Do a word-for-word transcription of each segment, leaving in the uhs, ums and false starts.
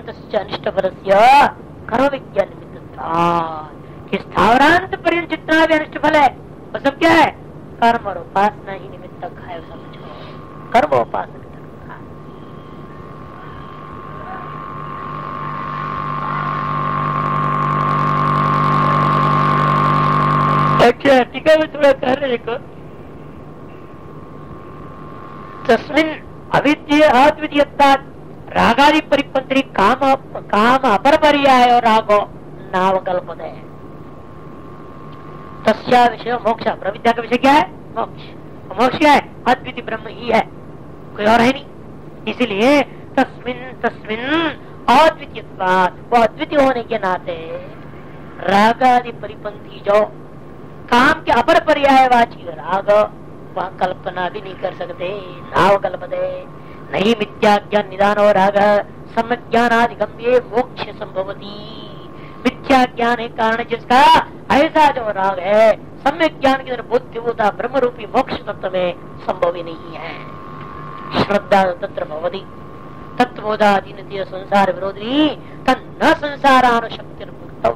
स्थावरांत अनिष्ट फलस्य कर्म विज्ञान निमित्त कि स्थावरांत पर्यंत जितना भी अनिष्ट फल है वो सब क्या है? कर्म और उपासना ही निमित्त है। समझो, कर्म उपासना अच्छा ठीक है। मैं थोड़ा कह रहे को तस्मिन अविद्य अद्वितीयता रागादि परिपंथी काम काम अपर पर्याय और रागो नावकल्पते है। तस्या विषय मोक्ष। प्रविद्या का विषय क्या है? मोक्ष। मोक्ष क्या है? अद्वितीय ब्रह्म ही है, कोई और है नहीं। इसलिए तस्मिन तस्मिन अद्वितीयत्वात्, वो अद्वितीय होने के नाते रागादि परिपंथी जो काम के अपर पर्यायवाची राग, वह कल्पना भी नहीं कर सकते। नाव कल्पते नहीं। मिथ्या ज्ञान निदान और राग सम्यक ज्ञानाधिगम्ये मोक्ष संभवती। मिथ्या ज्ञान है कारण जिसका ऐसा जो राग है सम्यक ज्ञान के अंदर बुद्धि होता ब्रह्म रूपी मोक्ष तत्व में संभव ही नहीं है। श्रद्धा तत्र भवति तत्वोदाधीन संसार विरोधी तन्न संसारानुशक्ति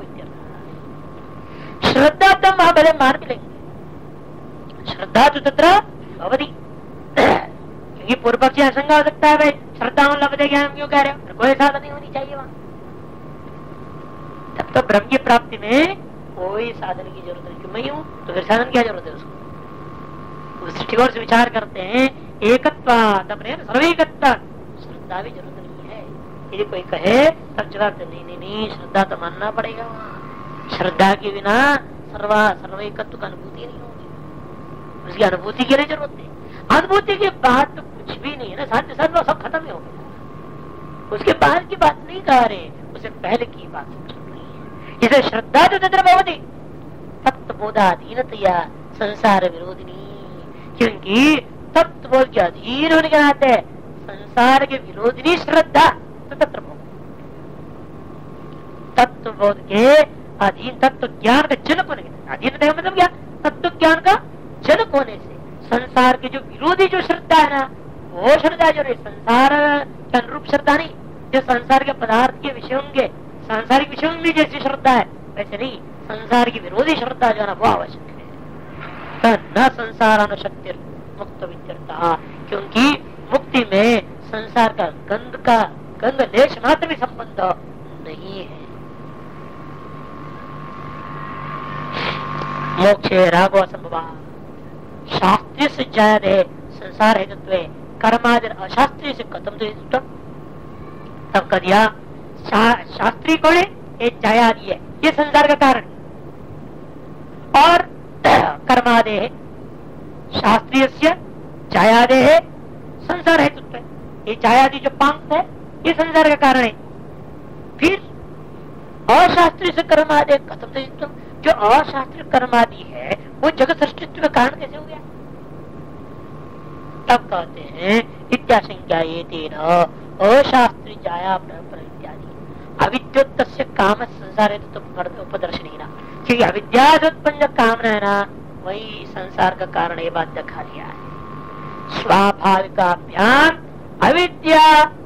श्रद्धा तो वहां भले मान भी लेंगे। श्रद्धा तो तत्र भवति, क्योंकि पूर्व पक्षी आशंका हो सकता है भाई श्रद्धा लभते ज्ञान क्यों कह रहे हो? कोई साधन नहीं होनी चाहिए वहां। तब तो ब्रह्म की प्राप्ति में कोई साधन की जरूरत नहीं। क्यों मैं हूं तो फिर साधन क्या जरूरत है उसको? उस दृष्टिकोण से विचार करते हैं एकत्वात् अपने सर्वैकत्व श्रद्धा भी जरूरत नहीं है। यदि कोई कहे तब जवाब नहीं नहीं नहीं श्रद्धा तो मानना पड़ेगा। वहां श्रद्धा के बिना सर्वा सर्वैकत्व का अनुभूति नहीं होगी। उसकी अनुभूति के लिए जरूरत नहीं। अनुभूति के बाद तो कुछ भी नहीं है ना। साथ साथ वो सब खत्म ही हो गया। उसके बाद की बात नहीं कह रहे, उससे पहले की बात चल रही है। जैसे श्रद्धा जो तत्र भवति तत्वबोधाधीनतया संसार विरोधिनी, क्योंकि तत्वबोध के अधीन होने के नाते संसार के विरोधिनी श्रद्धा तो तत्र तत्वबोध के अधीन तत्व ज्ञान का जनक होने के अधीन मतलब क्या? तत्व ज्ञान का जनक होने से संसार के जो विरोधी जो श्रद्धा है ना, वो श्रद्धा जो संसार के अनुरूप श्रद्धा नहीं, जो संसार के पदार्थ के विषयों के सांसारिक विषयों में जैसी श्रद्धा है वैसे नहीं, संसार की विरोधी श्रद्धा जो है ना वो आवश्यक है। न संसारानुशक्ति मुक्त विद्यर्था, क्योंकि मुक्ति में संसार का गंध का गंध लेश मात्र भी संबंध नहीं है। मोक्षे रागो असंभवा शास्त्रीय से जायते संसार हेतुत्व कर्मादि अशास्त्रीय से कथम तो तब कर दिया। शा, शास्त्रीय कौन है? एक जायादि है, ये संसार का कारण। और कर्मादे है शास्त्रीय से जायादे है संसार हेतुत्व। ये जायादि जो पांच है ये संसार का कारण है। फिर अशास्त्रीय से कर्मादे कथम तो जो अशास्त्रीय कर्मादि है वो जगत सृष्टित्व का कारण कैसे हो गया? तब कहते हैं इत्याशंका ये तेरा अशास्त्रीय जाया इत्यादि अविद्युत काम संसार है तो उपदर्शनी ना, क्योंकि अविद्या उत्पन्न कामना है ना वही संसार का कारण ये बात दिखा दिया है। स्वाभाविकाभ्याम अविद्या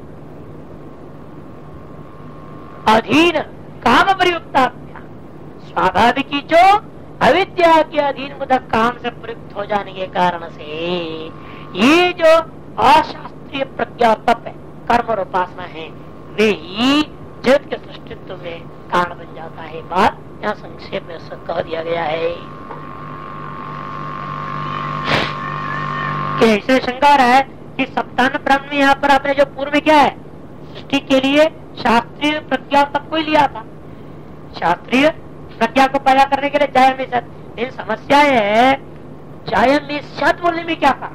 अधीन काम प्रयुक्ता, स्वाभाविक जो अविद्या के अधीन मुदक काम से प्रयुक्त हो जाने के कारण से ये जो अशास्त्रीय प्रज्ञा तप है कर्म और उपासना है वे ही जगत के सृष्टित्व में कारण बन जाता है। बात यहाँ संक्षेप में कह दिया गया है। कैसे शंका रहा है कि सप्तान ब्रह्म में यहाँ पर आपने जो पूर्व में क्या है सृष्टि के लिए शास्त्रीय प्रज्ञा तप को लिया था। शास्त्रीय प्रज्ञा को पैदा करने के लिए जाय में सत, लेकिन समस्या है जाय में सत बोलने में क्या कारण?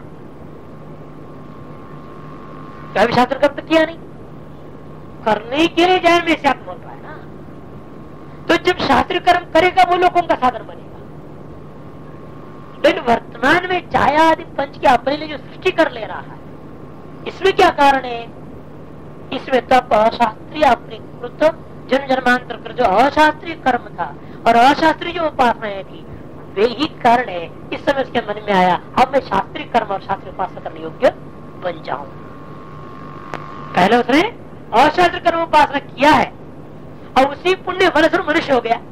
क्या भी शास्त्र कर्म किया नहीं, करने के लिए जाय में सत बोल रहा है ना। तो जब शास्त्र कर्म करेगा वो लोगों का साधन बनेगा। लेकिन वर्तमान में छाया आदि पंच के अपने लिए जो सृष्टि कर ले रहा है इसमें क्या कारण है? इसमें तब अशास्त्रीय अपनी कृत जन्म जन्मांतर कर जो अशास्त्रीय कर्म था और अशास्त्रीय जो उपासनाएं थी वे ही कारण है। इस समय उसके मन में आया अब मैं शास्त्रीय कर्म और शास्त्रीय उपासना करने योग्य बन जाऊं। पहले उसने अशास्त्र कर्म उपासना किया है और उसी पुण्य फल से मनुष्य हो गया।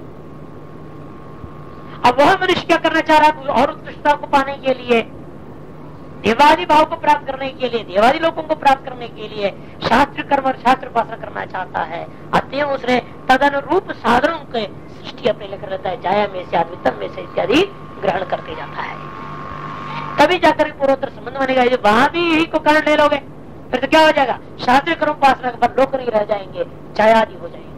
अब वह मनुष्य क्या करना चाह रहा है? और उत्कृष्टता को पाने के लिए, देवादि भाव को प्राप्त करने के लिए, देवादि लोगों को प्राप्त करने के लिए शास्त्र कर्म और शास्त्र उपासना करना चाहता है। अतएव उसने तदनुरूप साधनों के सृष्टि अपने लेकर रहता है, जाया में से, आद्वितम में से इत्यादि ग्रहण करते जाता है। तभी जाकर पूर्वोत्तर संबंध बनेगा। वहां भी यही को कारण ले लोगे फिर तो क्या हो जाएगा? शास्त्रीय कर्म उपासना के बाद लोग नहीं रह जाएंगे, जायादि हो जाएंगे।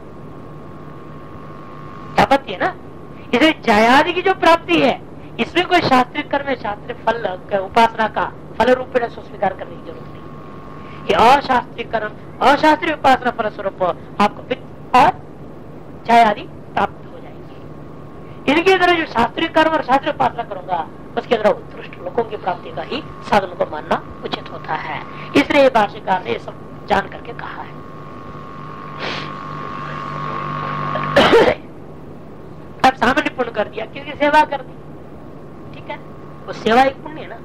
आपत्ति है ना? इसे जायादि की जो प्राप्ति है इसमें कोई शास्त्रीय कर्म, शास्त्रीय फल उपासना का फल रूप में स्वीकार करने की जरूरत नहीं। ये अशास्त्रीय कर्म, अशास्त्रीय उपासना फल स्वरूप आपको वित्त और जायादि प्राप्त हो जाएंगे। इनके अंदर जो शास्त्रीय कर्म और शास्त्रीय उपासना करूंगा उसके अंदर उत्कृष्ट लोगों की प्राप्ति का ही साधन को मानना उचित होता है। इसलिए भाष्यकार ने सब जान करके कहा है। अब सामान्य पुण्य कर दिया क्योंकि सेवा कर दी, ठीक है, वो सेवा एक पुण्य है ना।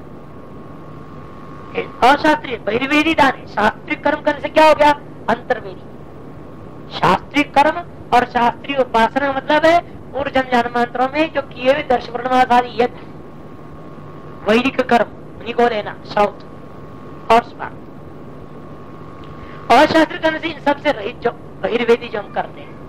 अशास्त्रीय बहिर्वेदी दान है, शास्त्रीय कर्म करने से क्या हो गया? अंतर्वेदी। शास्त्रीय कर्म और शास्त्रीय उपासना मतलब है पूर्व जन्म जन्मांतरों में जो किए हुए दर्श वर्णमादि यज्ञ वैदिक कर्म उन्हीं को लेना, साउथ और स्मार्ट। अशास्त्रीय कर्म से इन सबसे रहित जो बहिर्वेदी जो हम करते हैं,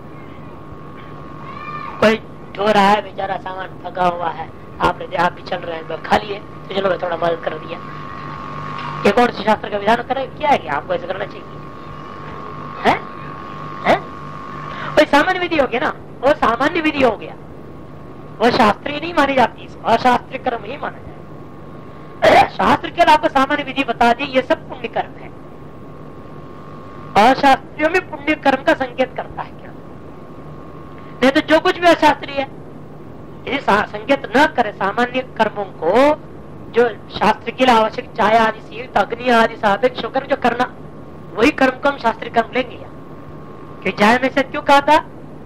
कोई ढो रहा है बेचारा, सामान थका हुआ है, आपने आप भी चल रहे हैं, खा लिए तो चलो थोड़ा मदद कर दिया। एक और शास्त्र का विधान करे क्या है कि आपको ऐसा करना चाहिए है? है? वो सामान्य विधि हो गया ना, वो सामान्य विधि हो गया, वो शास्त्रीय नहीं मानी जाती, अशास्त्रीय कर्म ही माना जाए। शास्त्र के आपको सामान्य विधि बता दी, ये सब पुण्य कर्म है। अशास्त्रियों में पुण्य कर्म का संकेत करता है क्या? नहीं तो जो कुछ भी अशास्त्रीय है यदि संकेत न करे सामान्य कर्मों को, जो शास्त्र के लिए आवश्यक छाया आदि से अग्नि आदि सापेक्ष होकर जो करना, वही कर्म को हम शास्त्रीय कर्म लेंगे। कि जाय में से क्यों कहा था?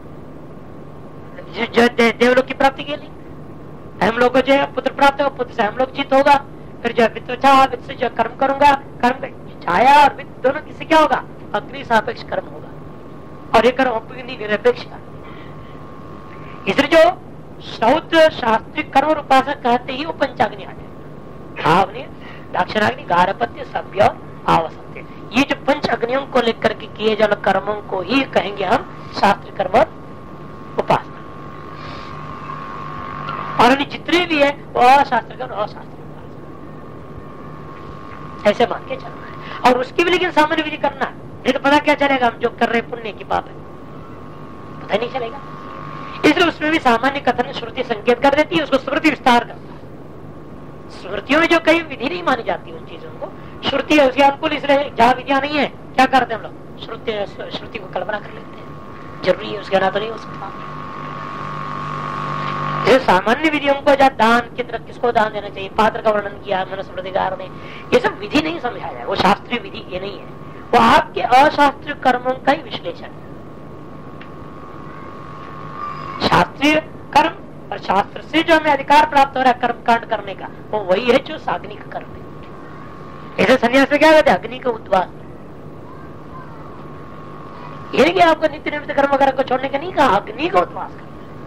जो, जो दे, देवलोक की प्राप्ति के लिए, हम लोग को जो पुत्र प्राप्त होगा, पुत्र से हम लोग जीत होगा, फिर जो वित्त चाह वित्त से जो कर्म करूंगा, कर्म छाया और वित्त दोनों किससे क्या होगा? अग्नि सापेक्ष कर्म होगा, और ये कर्म अग्नि निरपेक्ष कर्म। इसलिए जो शौच शास्त्रीय कर्म और उपासना कहते ही वो पंचाग्नि आते, भावनी, दाक्षिणाग्नि, गारहपत्य, सभ्य, आवसत्य, ये जो पंच अग्नियों को लेकर के किए जाने कर्मों को ही कहेंगे हम शास्त्रीय कर्म और उपासना। और जितने भी है वो अशास्त्रीय कर्म और अशास्त्रीय उपासना, ऐसे मान के चलना है। और उसकी भी लेकिन सामान्य विधि करना है, नहीं तो पता क्या चलेगा हम जो कर रहे पुण्य की पाप है, पता नहीं चलेगा। इसलिए उसमें भी सामान्य कथन श्रुति संकेत कर देती है, उसको स्मृति विस्तार करता है। स्मृतियों में जो कई विधि नहीं मानी जाती उन चीजों को श्रुति है उसके अनुकूल, इसलिए जहाँ विधियां नहीं है क्या करते हैं हम लोग? श्रुति श्रुति को कल्पना कर लेते हैं, जरूरी है उसके अलावा तो नहीं हो सकता। सामान्य विधियों को जहाँ दान की तरफ किसको दान देना चाहिए, पात्र का वर्णन किया मनुस्मृतिकार ने, ये सब विधि नहीं समझाया है, वो शास्त्रीय विधि ये नहीं है, वो आपके अशास्त्रीय कर्मों का ही विश्लेषण है। शास्त्रीय कर्म और शास्त्र से जो हमें अधिकार प्राप्त हो रहा है कर्म कांड करने का, वो वही है जो साग्नि का कर्म है। ऐसे संन्यास में क्या कहते हैं? अग्नि का उद्वास। ये नहीं कि आपको नित्य निमित्त कर्म वगैरह को छोड़ने का नहीं कहा, अग्नि का उद्वास करना।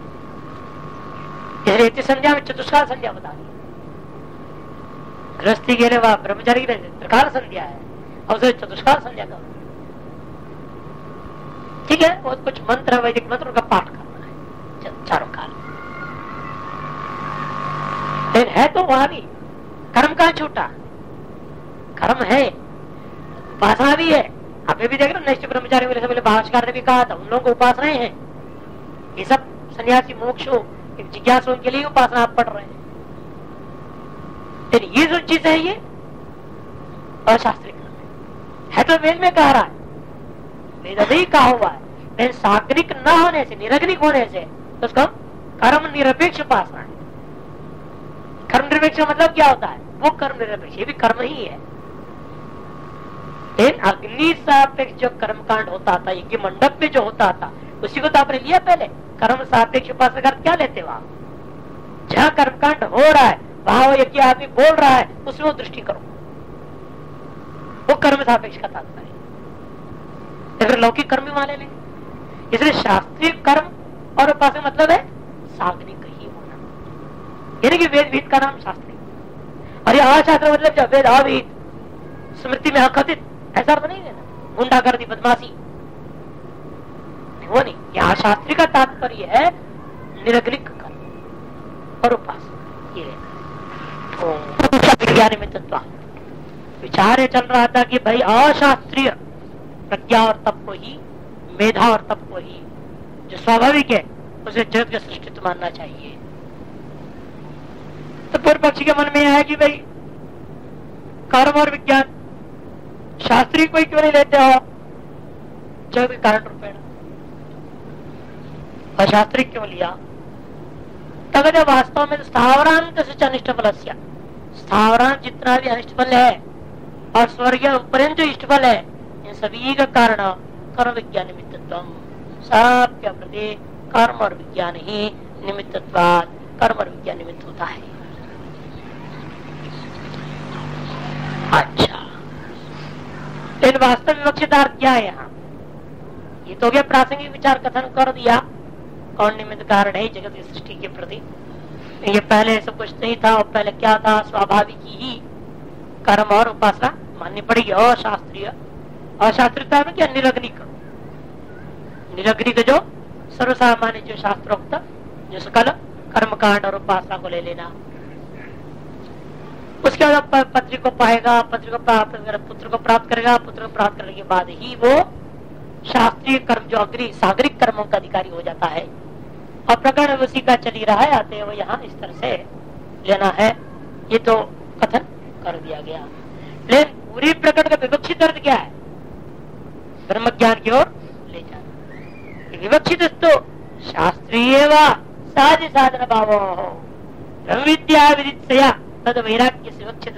इसलिए संध्या में चतुष्काल संध्या बता दी, गृहस्थी के लिए वह ब्रह्मचारी की त्रिकाल संध्या है और उसे चतुष्काल संध्या का, ठीक है। और कुछ मंत्र वैदिक मंत्र का पाठ करना है चारों काल। फिर है तो वहां भी कर्म का छूटा, कर्म है, उपासना भी है। आप भी देख रहे हो नैष्ठिक ब्रह्मचारी मेरे से पहले भाष्यकार ने भी कहा था, उन लोगों को उपासनाएं हैं। ये सब सन्यासी मोक्षों जिज्ञासुओं के लिए उपासना आप पढ़ रहे हैं। ये जो चीज है ये अशास्त्रीय है, तो वेद में कह रहा है, वेद भी कहा हुआ है। लेकिन साग्निक न होने से, निरग्निक होने से तो उसका कर्म निरपेक्ष उपासना है। कर्म निरपेक्ष मतलब क्या होता है? वो कर्म निरपेक्ष, ये भी कर्म ही है। लेकिन अग्नि सापेक्ष जो कर्म कांड होता था, यज्ञ मंडप में जो होता था, उसी को तो आपने लिया पहले। कर्म सापेक्ष उपासना क्या लेते हो आप? जहाँ कर्मकांड हो रहा है वहां वो यज्ञ आदमी बोल रहा है, उसमें वो दृष्टि करो, वो कर्म सापेक्ष का तात्पर्य। या फिर लौकिक कर्म भी वहां ले लेंगे। इसलिए शास्त्रीय कर्म और उपासना मतलब है साग्निक ही होना, यानी कि वेद विहित का नाम शास्त्रीय, और ये अशास्त्र मतलब जब वेद अविहित स्मृति में अकथित, ऐसा अर्थ नहीं लेना गुंडागर्दी बदमाशी, वो नहीं। यहाँ शास्त्री का तात्पर्य है निरग्निक कर्म और उपासना। ये विज्ञान में तत्व विचार चल रहा था कि भाई अशास्त्रीय प्रज्ञा और तप को ही, मेधा और तप को ही जो स्वाभाविक है उसे जगत का सृष्टित्व मानना चाहिए। तो पूर्व पक्षी के मन में यह है कि भाई कर्म और विज्ञान शास्त्रीय कोई क्यों नहीं लेते हो जगत के कारण रूपेण, अशास्त्रीय क्यों लिया? तब जब वास्तव में स्थावरांत से अनिष्ट फल, स्थावरांत जितना भी अनिष्ट फल है और स्वर्ग पर्यंत जो इष्टफल है, इन सभी का कारण कर्म विज्ञान निमित्तत्वम, सबके प्रति कर्म और विज्ञान ही निमित्तत्वात्, कर्म और विज्ञान निमित्त होता है। अच्छा, इन वास्तव विवक्षितार्थ क्या है यहाँ? ये तो क्या प्रासंगिक विचार कथन कर दिया, कौन निमित्त कारण है जगत की सृष्टि के प्रति। ये पहले सब कुछ नहीं था, और पहले क्या था? स्वाभाविक ही कर्म और उपासना माननी पड़ेगी। अशास्त्रीय, अशास्त्रीयता में क्या? निरग्निक, निरग्निक जो सर्वसामान्य जो शास्त्रोक्त जो सकल कर्मकांड और उपासना को ले लेना। उसके बाद पत्री को पाएगा, पत्र को प्राप्त पुत्र को प्राप्त करेगा, पुत्र को प्राप्त करने के बाद ही वो शास्त्रीय कर्म जो अग्नि सागरिक कर्मों का अधिकारी हो जाता है। और प्रकरण उसी का चल ही रहा है, आते हुए यहाँ इस तरह से लेना है, ये तो कथन कर दिया गया। लेकिन पूरी प्रकरण का विवक्षित अर्थ क्या है? ब्रह्म ज्ञान की ओर ले जाना। विवक्षित तो शास्त्रीय व साधि साधन भाव ब्रह्म विद्या विदित्या तद वैराग्य से विवक्षित।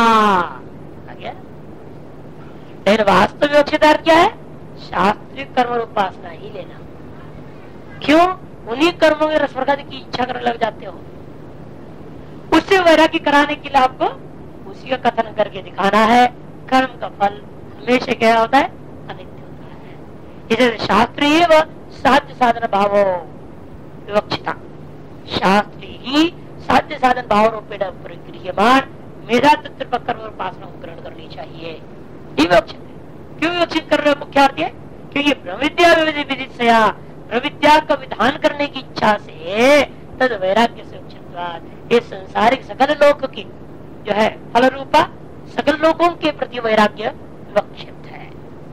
लेकिन वास्तव विवक्षित अर्थ क्या है? शास्त्रीय कर्म और उपासना ही लेना। क्यों? उन्हीं कर्मों में रसवर्गादि की इच्छा करने लग जाते हो, उससे वैराग्य कराने के लिए आपको उसी का कथन करके दिखाना है। कर्म का फल हमेशा क्या होता है? अनित्य होता है। इसे शास्त्रीय व साध्य साधन भाव विवक्षिता, शास्त्री ही साध्य साधन भाव रूपेण गृह्यमान मेधा तत्व कर्म और उपासना को ग्रहण करनी चाहिए। ये विवक्षित है। क्यों विवक्षित कर रहे हो? मुख्य अर्थ है क्योंकि ब्रह्मविद्या विदित्या, ब्रह्मविद्या का विधान करने की इच्छा से तद वैराग्य से उचित, इस संसारिक सकल लोक की जो है फल रूपा सकल लोगों के प्रति वैराग्य विवक्षित है।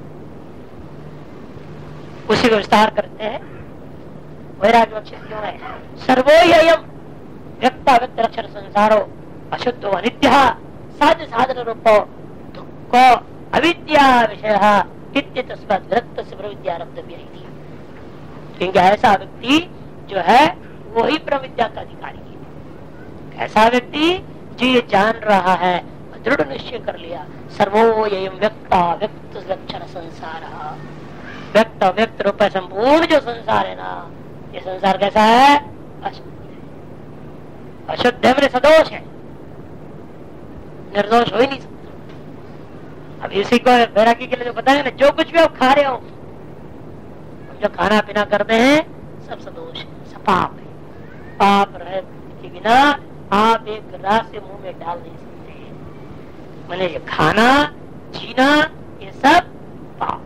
उसी को विस्तार करते हैं। वैराग्य विवक्षित क्यों है? सर्वोयम व्यक्ता व्यक्त लक्षण संसारो अशुद्धो अनित्य साध्य साधन रूपो दुःखो अविद्या विषय तस्मात् विरक्त से प्रविद्या रब्धव्य। क्योंकि ऐसा व्यक्ति जो है वही प्रविद्या का अधिकारी है। ऐसा व्यक्ति जो ये जान रहा है, दृढ़ निश्चय कर लिया, सर्वोयम व्यक्ता व्यक्त लक्षण संसार, व्यक्त व्यक्त रूप संपूर्ण जो संसार है ना, ये संसार कैसा है? अशुद्ध, अशुद्ध है, सदोष है, निर्दोष हो ही नहीं सकता। अब इसी को वैराग्य के लिए जो बताया ना, जो कुछ भी आप खा रहे हो, हम जो खाना पीना करते हैं सब सदोष है, सब पाप है। पाप रहे के बिना आप एक ग्रास से मुंह में डाल नहीं सकते। मैंने ये खाना जीना ये सब पाप,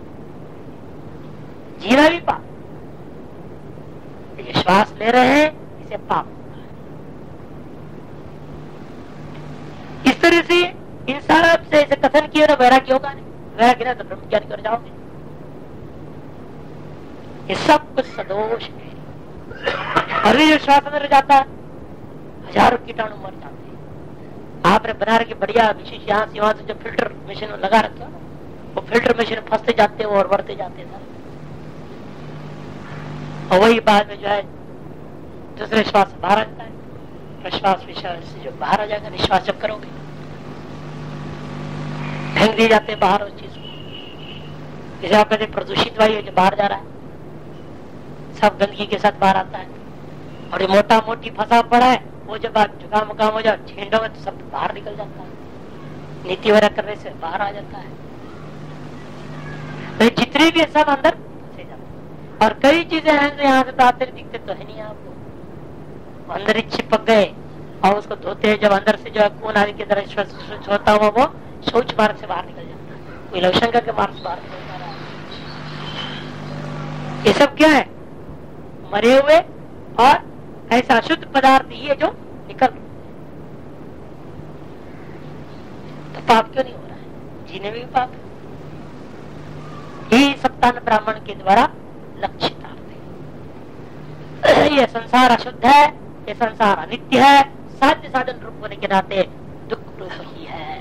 जीना भी पाप, ये श्वास ले रहे हैं इसे पाप होता है। इस तरह से इन सारा से ऐसे कथन किए ना, वैराग्य होगा नहीं, वैराग्य ना तो ब्रह्म ज्ञान कर जाओगे। ये सब कुछ सदोष है। और जो श्वास अंदर जाता है हजारों कीटाणु मर जाते हैं। आपने बना रखी बढ़िया विशेष यहाँ से वहां से जो फिल्टर मशीन लगा रखे हो, वो फिल्टर मशीन फंसते जाते हो और बढ़ते जाते हैं। और वही बाद में जो है दूसरे श्वास बाहर आता है, प्रश्वास विश्वास से जो बाहर आ जाएगा, निश्वास जब करोगे फेंक दिए जाते हैं बाहर उस चीज को। जैसे आप कहते प्रदूषित वायु जो बाहर जा रहा है, सब गंदगी के साथ बाहर आता है। और ये मोटा मोटी फंसा पड़ा है, वो जब आप जुकाम उकाम हो जाए छींडोगे तो सब बाहर निकल जाता है, नीति वगैरह करने से बाहर आ जाता है। तो जितने भी सब अंदर से जाते, और कई चीजें हैं जो यहाँ से तो आते दिखते तो है नहीं आपको, अंदर ही चिपक गए और उसको धोते हैं जब अंदर से जो खून आदि की तरह स्वच्छ होता हुआ वो शौच मार्ग से बाहर निकल जाता है, कोई लवशंकर के मार्ग से बाहर निकल जा रहा है। ये सब क्या है? मरे हुए और ऐसा शुद्ध पदार्थ ही है जो निकल, तो पाप क्यों नहीं हो रहा है? जीने में भी पाप है। ये सप्तान ब्राह्मण के द्वारा लक्षितार्थ है। ये संसार अशुद्ध है, ये संसार अनित्य है, साध्य साधन रूप होने के नाते दुख रूप ही है।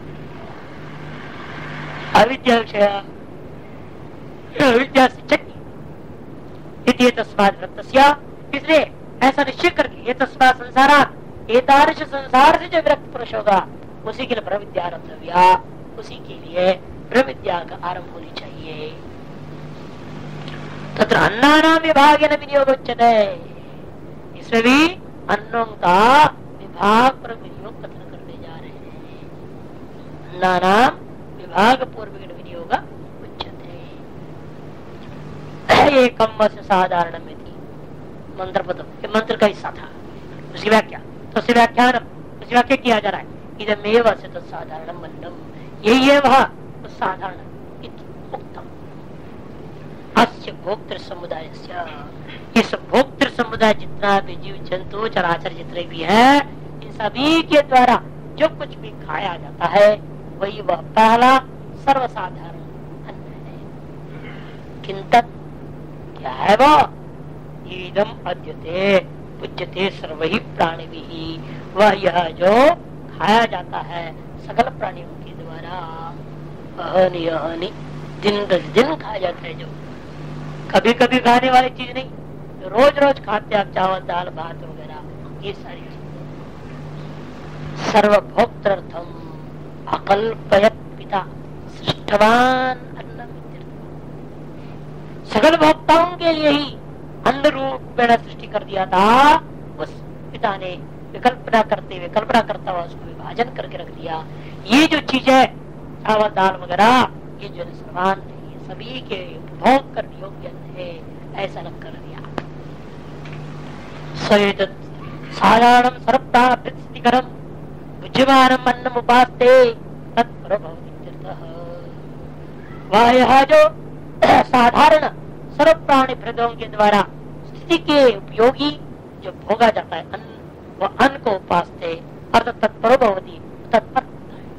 अविद्या विषय अविद्या से चक्की तस्मात् विरक्तस्य, इसलिए ऐसा निश्चय करके ये तस्मात् संसारा, एतादृश संसार से जो विरक्त पुरुष होगा उसी के लिए ब्रह्मविद्या आरब्धव्या, उसी के लिए ब्रह्मविद्या का आरंभ होनी चाहिए। तत्र अन्नानां विभागेन विनियोगोच्यते, इसमें भी अन्नों का विभाग पर विनियोग कथन करने जा रहे हैं। अन्नानां विभाग पूर्वक विनियोग उच्यते। एकम से साधारण में थी मंत्र पद, मंत्र का हिस्सा था, उसकी व्याख्या तो उसकी व्याख्यान उसकी व्याख्या किया जा रहा है। इदमेव से तो साधारण मन्नम, यही है वह तो साधारण उत्तम अस्य भोक्तृ समुदाय, इस भोक्तृ समुदाय जितना भी जीव जंतु चराचर जितने भी है, इन सभी के द्वारा जो कुछ भी खाया जाता है वही वह पहला सर्वसाधारण अन्न है। किंतु क्या है वो? ईदम अद्यते पूज्यते सर्वहि प्राणी भी, वह यह जो खाया जाता है सकल प्राणियों के द्वारा, अहनि अहनि दिन दस दिन खाया जाता है, जो कभी कभी खाने वाली चीज नहीं, तो रोज रोज खाते आप चावल दाल भात वगैरह ये सारी चीजें। सर्वभोक्तर्थम अकल्पयत पिता सृष्टवान अन्न, सकल भोक्ताओं के लिए ही अन्न रूप में सृष्टि कर दिया था उस पिता ने, विकल्पना करते हुए कल्पना करता हुआ उसको विभाजन करके रख दिया। ये जो चीज है चावल दाल वगैरह, ये जो सर्वान है, सभी के भोग करने योग्य है, ऐसा अलग कर दिया। साधारण सर्वप्राणिकरम भुज्यमानम अन्नम उपास्ते तत्पर भवति। वह यह जो साधारण सर्व प्राणी भृदों के द्वारा स्थिति के उपयोगी जो भोगा जाता है अन्न, वह अन्न को उपासते अर्थात तत्पर भवति, तत्पर होता है।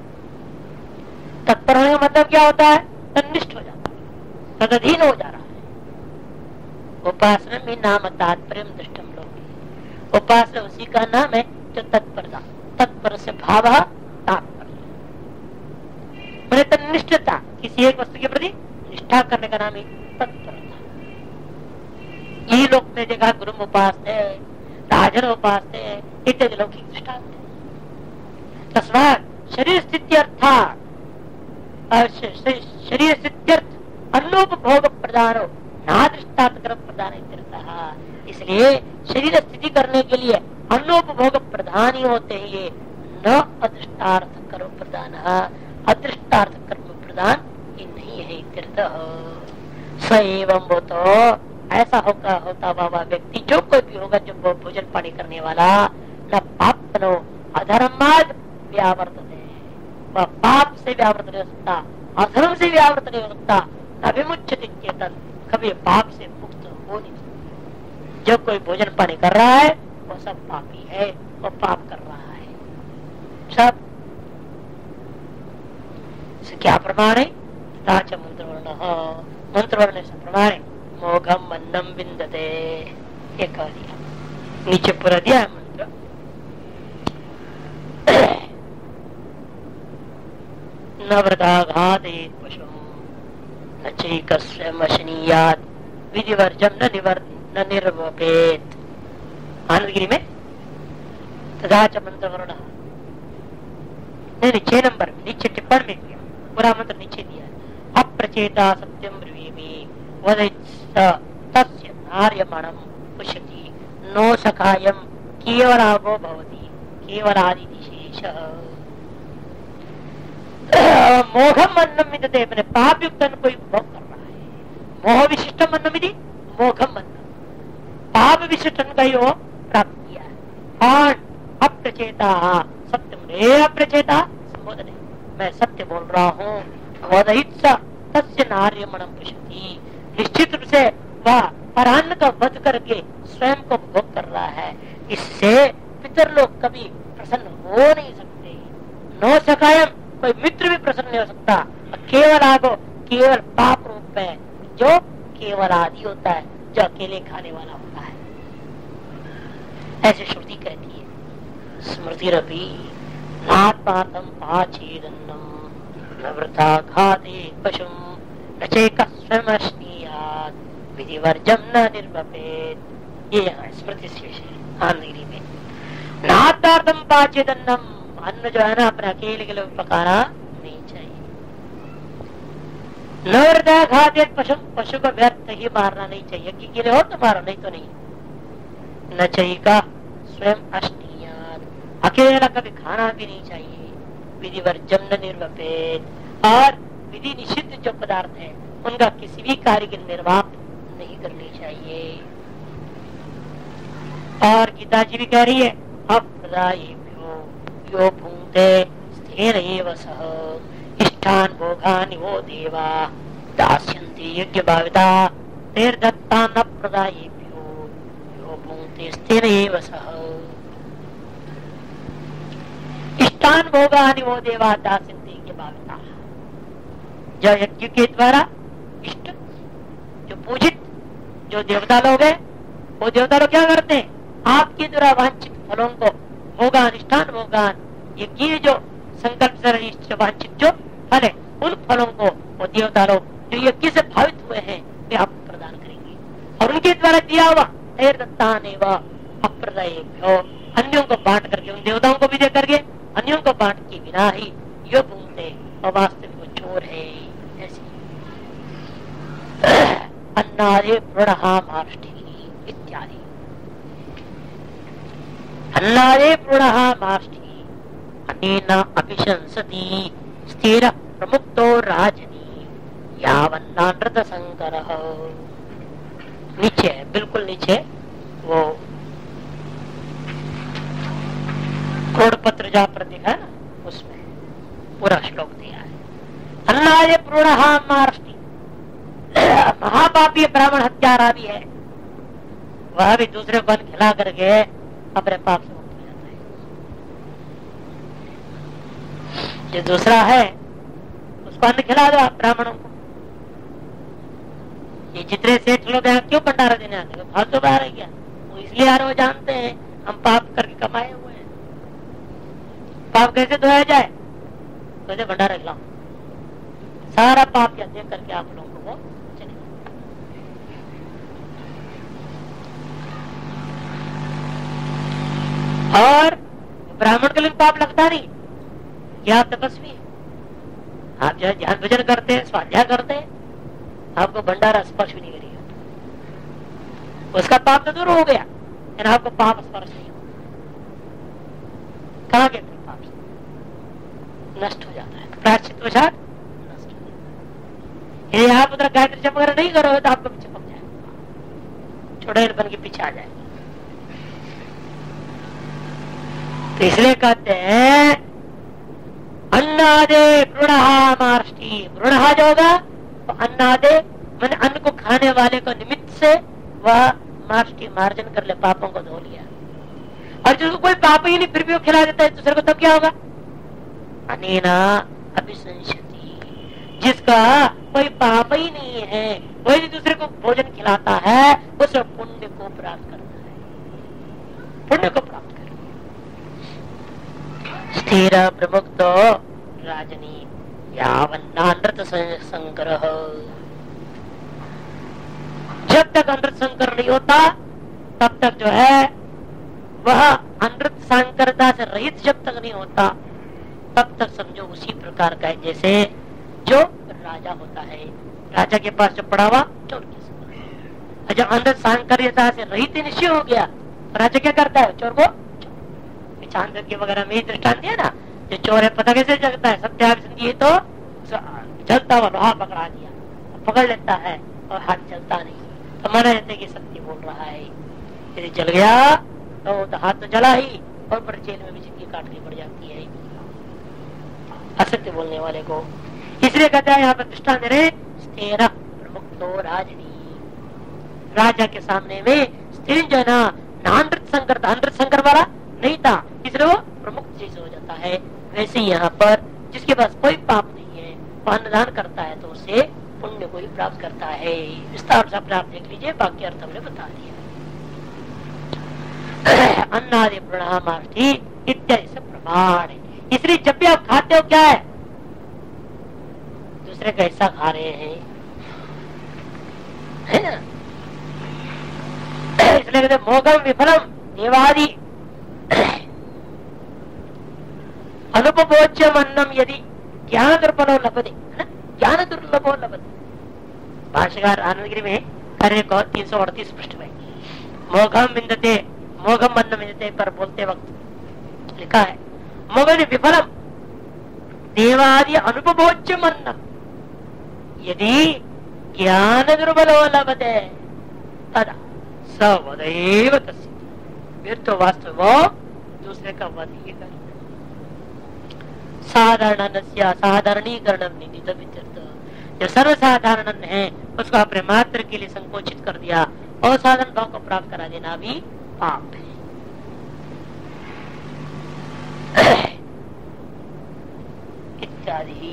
तत्पर होने का मतलब क्या होता है? तन्निष्ठ हो जाता है, तदधीन हो जा रहा है। उपासना में नाम तात्पर्य दृष्टम लोग, उपासना उसी का नाम है जो तत्परता, तत्पर से भाव तात्पर्य, मैंने तन्निष्ठता, किसी एक वस्तु के प्रति निष्ठा करने का नाम है तत्परता। ये लोग ने देखा गुरु उपासते राजन उपासते इत्यादि लौकिक दृष्टांत। तस्मात् शरीर स्थिति अर्थात शरीर स्थित्यर्थ अन्नोपभोग प्रदानो ना दृष्टांत कर्म प्रदान, इसलिए शरीर स्थिति करने के लिए अन्नोपभोग प्रधान ही होते हैं, ये न अदृष्टार्थ कर्म प्रदान, अदृष्टार्थ कर्म प्रदान ये नहीं है। तीर्थ स एवं वो तो ऐसा होगा होता बाबा व्यक्ति जो कोई भी होगा जो भोजन पानी करने वाला, न पाप बनो अधर्माद व्यावर्त है, वह पाप से व्यावर्त नहीं हो सकता, अधर्म से व्यावर्त नहीं हो सकता, न विमुच्यते चेतन, कभी पाप से मुक्त हो नहीं सकता। जो कोई भोजन पानी कर रहा है वो सब पापी है, वो पाप कर रहा है सब। क्या प्रमाण है? मंत्रवर्ण, मंत्रवर्ण से प्रमाण है। मोघम अन्नम विंदते, ये कह दिया, नीचे पूरा दिया मंत्र। न वृदाघातेत पशु न चैकस्य मशनीयात् विधिवर्जम न निवर न निर्वपेत। आनंदगिरी में तथा च मंत्रवर्ण, नहीं छह नंबर नीचे टिप्पण में किया, पूरा मंत्र नीचे दिया। अप्रचेता सत्यम ब्रवीमि तस्य नार्यमणं पुष्यति नो सखायं केवलागो भवति केवलादिशेषः। मोघम अन्नम विदते, मैंने पाप युक्त अन्न को भोग कर रहा है। मोह विशिष्टम अन्नम विधि मोघम अन्न, पाप विशिष्ट अन्न का ही वो प्राप्त किया है। और अप्रचेता सत्यम अप्रचेता संबोधन है, मैं सत्य बोल रहा हूँ। वदहित तस्य नार्यमणम पश्यति, निश्चित रूप से वह परान्न का वध करके स्वयं को भोग कर रहा है। इससे पितर लोग कभी प्रसन्न हो नहीं सकते। नो सकायम, कोई मित्र भी प्रसन्न नहीं हो सकता। केवल आगो केवल पाप रूप है जो केवल आदि होता है, जो अकेले खाने वाला होता है। ऐसे श्रुति कहती है। स्मृति रपी नात्मातम पाचेदन्नम नवृथा घाते पशुम नचेक स्वयं विधिवर्जम न निर्वपेत। ये यहाँ स्मृति शेष है आनगिरी में। नात्मातम पाचेदन्नम, अन्न जो है ना अपने अकेले के लिए पकाना नहीं चाहिए। नवृथा घाते पशु, पशु को व्यर्थ ही मारना नहीं चाहिए। कि के लिए हो तो मारो, नहीं तो नहीं। नचेका स्वयं अष्टीयात, अकेला कभी खाना भी नहीं चाहिए। विधिवर्जम न निर्वपेत, और विधि निषिद्ध जो पदार्थ है उनका किसी भी कार्य के निर्वाह नहीं करनी चाहिए। और गीता जी भी कह रही है अप्रदायेभ्यो यो भुंक्ते स्थिर एव सः इष्टान् भोगानि वो देवा दास्यन्ति यज्ञ भाविता तेर्दत्तान् अप्रदायेभ्यो यो भुंक्ते स्थिर एव सः इष्टान् भोगानि वो देवा दास्यन्ति यज्ञ भाविता। जो यज्ञ के द्वारा इष्ट, जो पूजित, जो देवता लोग हैं, वो देवता लोग क्या करते हैं? आपके द्वारा वांछित फलों को, भोगान, इष्टान भोगान, यज्ञ जो संकल्प से रहित वांछित जो फल है, उन फलों को वो देवता लोग जो यज्ञ से भावित हुए हैं वे आपको प्रदान करेंगे। और उनके द्वारा दिया हुआ अप्रदायेभ्यो, अन्यों को बांट करके, उन देवताओं को भी दे करके अन्यों को बांट के बिना ही यो भूंगते और वास्तविक वो चोर है। ऐसी अन्नादे प्रणहा माष्टि इत्यादि। अन्नादे प्रणहा माष्टि अनेन अभिशंसति स्थिर प्रमुक्तो राजनी यावन्नानृत संकरः। नीचे बिल्कुल नीचे वो कोडपत्र जहाँ पर दिखा है ना, उसमें पूरा श्लोक दिया है। अन्नादे प्रणहा माष्टि, महापापी ब्राह्मण हत्यारा भी है, वह भी दूसरे को अन्न खिला करके अपने पाप से मुक्त हो जाता है। जो दूसरा है उसको अन्न खिला दो आप ब्राह्मणों को। ये जितने सेठ लोग यहाँ क्यों भंडारा देने आते हैं? फालतू बाहर है क्या? वो इसलिए आ रहे, वो जानते हैं हम पाप करके कमाए हुए हैं। पाप कैसे धोया जाए? कैसे भंडारा खिलाओ, सारा पाप या देख करके आप लोगों को चले। और ब्राह्मण के लिए पाप लगता नहीं क्या? आप तपस्वी हैं, आप जो है ध्यान भजन करते हैं, स्वाध्याय करते हैं, आपको भंडारा स्पर्श भी नहीं करेगा। उसका पाप तो दूर हो गया, लेकिन आपको पाप स्पर्श नहीं होगा। कहाँ गए पाप से? नष्ट हो जाता है, प्रायश्चित वशात नष्ट हो जाता है। यदि आप उधर गायत्री जप वगैरह नहीं करोगे तो आपको चिपक जाएगा, चुड़ैल बन के पीछे आ जाएगा। तो इसलिए कहते हैं अन्नादे प्रणहा माष्टि। प्रणहा जो होगा तो अन्नादे मैंने अन्न को खाने वाले को निमित्त से वह माष्टि मार्जन कर ले, पापों को धो लिया। और जिसको कोई पाप ही नहीं फिर भी वो खिला देता है दूसरे को, तब क्या होगा? अनेना अभिसंशति, जिसका कोई पाप ही नहीं है वही दूसरे को भोजन खिलाता है, उस पुण्य को प्राप्त करता है, पुण्य को प्राप्त करता है। स्थिर प्रमुक्त राजनी यावन्नानृत संकरः, जब तक अनृत संकर नहीं होता तब तक जो है वह अनृत संकरता से रहित जब तक नहीं होता तब तक समझो उसी प्रकार का है जैसे जो राजा होता है। राजा के पास जो पड़ा हुआ चोर के समान। जब अनृत सांकर्यता से रहित निश्चय हो गया, राजा क्या करता है? चोर को चांद के वगैरह में दृष्टांत दिया ना, जो चोर है पता कैसे चलता है? सत्याभिसंधि तो जलता हुआ लोहा पकड़ा दिया, पकड़ लेता है और हाथ चलता नहीं, तो माना जाता है कि सत्य बोल रहा है। यदि जल गया तो, तो हाथ तो जला ही और पर जेल में भी जिंदगी काटनी पड़ जाती है असत्य बोलने वाले को। इसलिए कहता है यहाँ पर दृष्टांत दे रहे, स्थिर प्रमुक्तो राजनी, राजा के सामने में स्थिर जो है ना, नानृत संकर था, अनृत संकर वाला नहीं था, इसलिए वो प्रमुख जैसे हो जाता है। वैसे ही यहाँ पर जिसके पास कोई पाप नहीं है वो अन्नदान करता है तो उसे पुण्य को ही प्राप्त करता है। विस्तार से अपने आप देख लीजिए, बाकी अर्थ हमने बता दिया। अन्नादि प्रणामार्थी इत्यादि से प्रमाण है। इसलिए जब भी आप खाते हो क्या है, दूसरे का हिस्सा खा रहे हैं, है ना। इसलिए कहते मोगम विफलम देवादि अनुपभोज्यम अन्नम यदि ज्ञान दुर्बलो लभते, ज्ञान दुर्लभो लभते। भाष्यकार आनंदगिरी में कार्य को तीन सौ अड़तीस पृष्ठ में मोघम विंदते, मोघम अन्न विंदते पर बोलते वक्त लिखा है, मोगन विफलम देवादि अनुपभोज्यम अन्नम यदि ज्ञान दुर्बलो लभते तदा सवदैव तस्य, फिर तो वास्तव वो दूसरे का वध ही कर। साधारण साधारणीकरण जो सर्वसाधारण है उसको अपने मात्र के लिए संकोचित कर दिया और साधारण भाव को प्राप्त करा देना भी पाप है इत्यादि।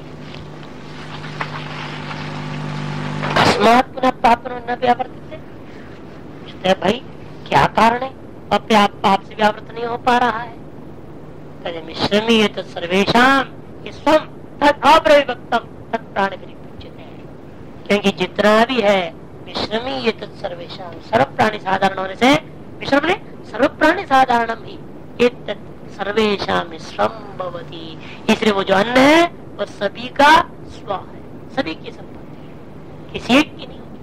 अस्मात् पुनः पाप न व्यावर्तते, भाई क्या कारण है अपने आप पाप से व्यावृत नहीं हो पा रहा है। मिश्रमी सर्वेशम स्वम तद अप्रविभक्तम तत् प्राण परिपूज्यते, क्योंकि जितना भी है मिश्रमी सर्वेशम, सर्व प्राणी साधारण होने से मिश्रम ने सर्व प्राणी साधारणम ही सर्वेशम मिश्रम भवति, इसलिए वो जो अन्न है वो सभी का स्व है, सभी की संपत्ति है, किसी एक की नहीं होती।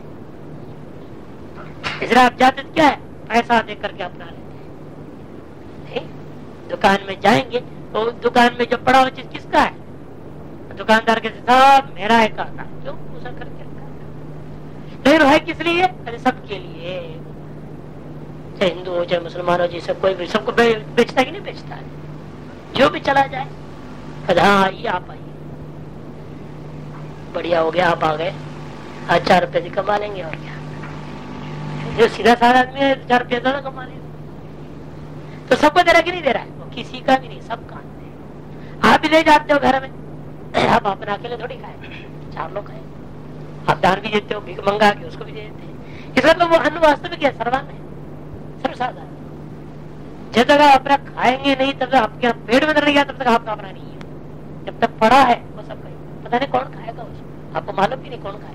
इसलिए आप जाते क्या है, पैसा दे करके अपना लेते हैं। दुकान में जाएंगे तो दुकान में जो पड़ा हुआ चीज किसका है, दुकानदार के साथ मेरा है कहता, क्यों उसे करके लेकिन है किस लिए, अरे सबके लिए, चाहे हिंदू हो चाहे मुसलमान हो, जिसे कोई भी सबको बेचता है कि नहीं बेचता है, जो भी चला जाए हाँ आइए आप आइए, बढ़िया हो गया आप आ गए, आज चार रुपए कमा लेंगे और क्या। जो सीधा साधा आदमी है चार रुपया ज्यादा कमा लेगा, तो सबको दे रहा कि नहीं दे रहा है, वो किसी का भी नहीं, सब का। आप भी ले जाते हो घर में, आप अपने अकेले थोड़ी खाए, चार लोग खाए, आप दान भी देते हो, भीख मंगा के उसको भी दे देते हैं। इस मतलब वो अन्न वास्तविक क्या सर्वान है, सर्वसाधारण। जब तक आप अपना खाएंगे नहीं तब तक आपके पेट में नहीं गया तब तक आपका अपना नहीं है, जब तक पड़ा है वो सब खाएगा, पता नहीं कौन खाएगा उसको, आपको मालूम भी नहीं कौन खाएगा।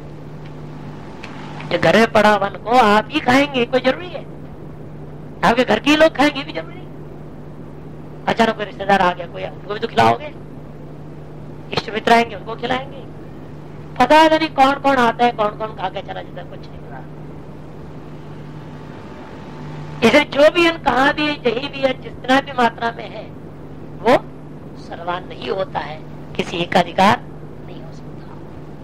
जो घर में पड़ा वन को आप ही खाएंगे कोई जरूरी है, आपके घर के लोग खाएंगे भी जरूरी। अचानक कोई रिश्तेदार आ गया कोई, उनको भी तो खिलाओगे, इष्ट मित्र आएंगे उनको खिलाएंगे, पता नहीं कौन कौन आता है कौन कौन खा के चला जाता है, कुछ नहीं पता। इसे जो भी अन्न कहाँ भी है, जही भी है, जितना भी मात्रा में है वो सर्वान नहीं होता है, किसी एक अधिकार नहीं हो सकता,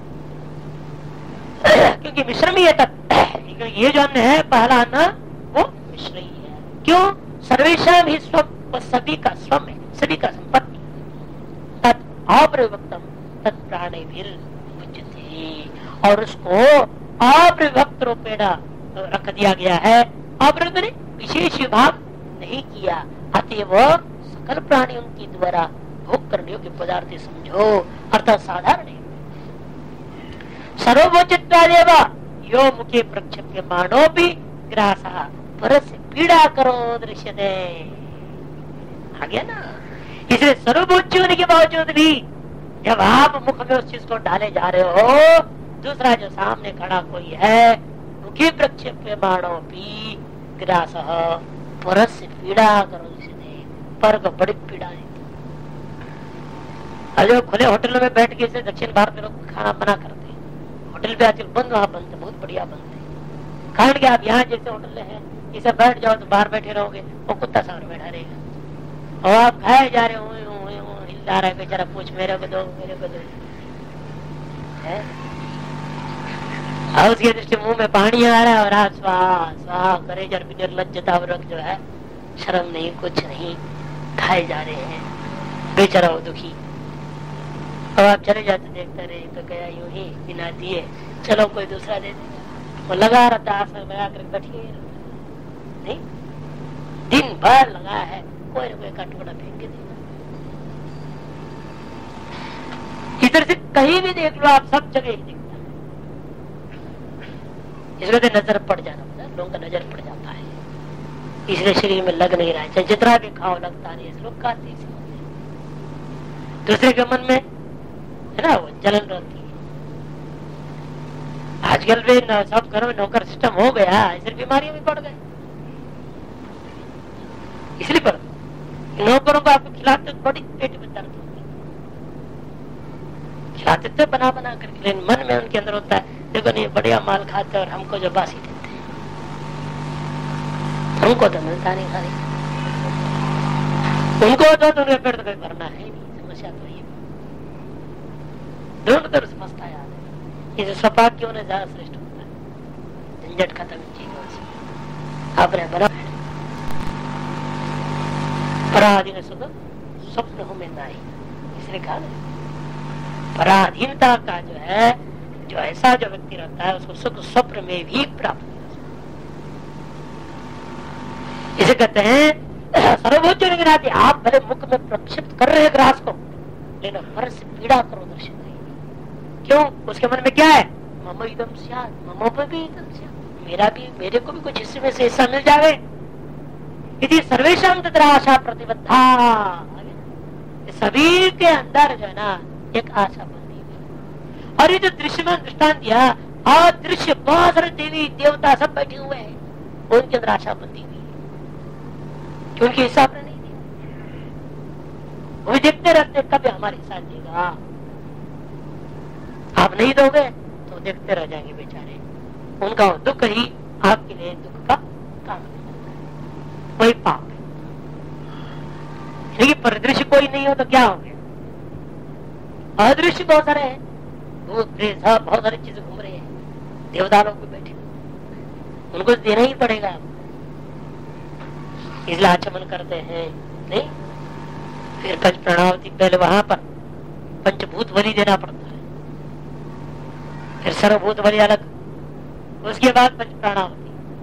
क्योंकि मिश्रम ही है तत्, क्योंकि ये जो अन्न है पहला अन्न वो मिश्र ही है। क्यों, सर्वेशम ही स्वम, वो सभी का स्वम है, सभी का संपत्ति, तत् अप्रविभक्तम तत् प्राणे भी, और उसको अप्रविभक्त रूपेण रख दिया गया है, अप्रविभक्त ने विशेष विभाग नहीं किया, अतएव सकल प्राणियों के द्वारा भोग करने योग्य पदार्थ समझो, अर्थात साधारण है। सर्वभोज्यत्वादेव यो मुखे प्रक्षेप्य मानो भी ग्रासः परस्य पीड़ा करो दृश्यते, आ गया ना। इसलिए सर्वभोज्य होने के बावजूद भी जब आप मुख में उस चीज को डाले जा रहे हो, दूसरा जो सामने खड़ा कोई है, मुखे प्रक्षेप्य मानो भी ग्रासः परस्य पीड़ा करो दृश्यते, पर को बड़ी पीड़ा है। जो खुले होटलों में बैठ के से दक्षिण भारत में लोग खाना बना करते हैं, होटल पे आजकल बंद, वहां बनते बहुत बढ़िया बनते, कारण कि आप यहाँ जैसे होटल है इसे बैठ जाओ तो बाहर बैठे रहोगे, वो कुत्ता सामने बैठा रहेगा और आप खाए जा रहे हो, चिल्ला रहा है बेचारा, पूछ मेरे को दो मेरे को दो है। और उसकी दृष्टि मुंह में पानी आ रहा है और आप स्वाहा स्वाहा करे जर निर्लज्जता वर्ग जो है, शर्म नहीं कुछ नहीं, खाए जा रहे हैं, बेचारा वो दुखी। अब आप चले जाते देखते रहे तो गया यूं ही बिना दिए, चलो कोई दूसरा दे देगा। वो लगा रहता आसन लगा कर बैठिए नहीं, दिन भर लगा है, कोई ना कोई का टुकड़ा फेंक के देगा। इधर से कहीं भी देख लो आप, सब जगह ही दिखता है। इसलिए तो नजर पड़ जाना, लोगों का नजर पड़ जाता है, इसलिए शरीर में लग नहीं रहा है। जितना भी खाओ लगता नहीं, इस लोग खाते ही दूसरे के मन में है ना वो जलन रहती है। आजकल भी सब घरों में नौकर सिस्टम हो गया, इसलिए बीमारियां भी बढ़ गई। इसलिए पर नौकरों को आपको खिलाते बड़ी पेट में दर्द होती है, खिलाते थे बना बना कर, लेकिन मन में उनके अंदर होता है देखो नहीं बढ़िया माल खाते और हमको जो बासी देते हैं, हमको तो मिलता नहीं खाने, उनको तो उनके पेट तो कोई भरना है नहीं। समस्या तो ये दोनों तरफ समझता है। ये जो सपा क्यों ना ज्यादा श्रेष्ठ होता है, झंझट खत्म चीजों से आपने बना पराधीन सुख स्वप्न हो में नहीं, इसलिए कहा पराधीनता का जो है, जो ऐसा जो व्यक्ति रहता है उसको सुख स्वप्न में भी प्राप्त हो सकता है। इसे कहते हैं सर्वोच्च नाते आप भले मुख में प्रक्षिप्त कर रहे हैं ग्रास को, लेकिन पर से पीड़ा करो दर्शन नहीं। क्यों? उसके मन में क्या है? मम इदम स्यात्, मम पर भी इदम स्यात्, मेरा भी, मेरे को भी कुछ हिस्से में से हिस्सा मिल जाए। यदि सर्वेशम तत्र आशा प्रतिबद्धा, सभी के अंदर जो है ना एक आशा बंधी है। और ये जो दृश्य में दृष्टांत दिया, अदृश्य बहुत सारे देवी देवता सब बैठे हुए हैं, उनके अंदर आशा बंधी हुई है, क्योंकि हिस्सा आपने नहीं दिया। वो देखते रहते कभी हमारे हिस्सा देगा, आप नहीं दोगे तो देखते रह जाएंगे बेचारे, उनका दुख ही आपके लिए दुख का कारण है, वही पाप है। लेकिन परिदृश्य कोई नहीं हो तो क्या हो गया? अदृश्य बहुत सारे हैं, भूत प्रेत सब बहुत सारी चीजें घूम रहे हैं, देवता लोग भी बैठे, उनको देना ही पड़ेगा, इसलिए आचमन करते हैं नहीं। फिर पंच प्रणावती पहले वहां पर पंचभूत बलि देना पड़ता है, फिर सर्वभूत बलि अलग, उसके बाद पंच प्राणावती,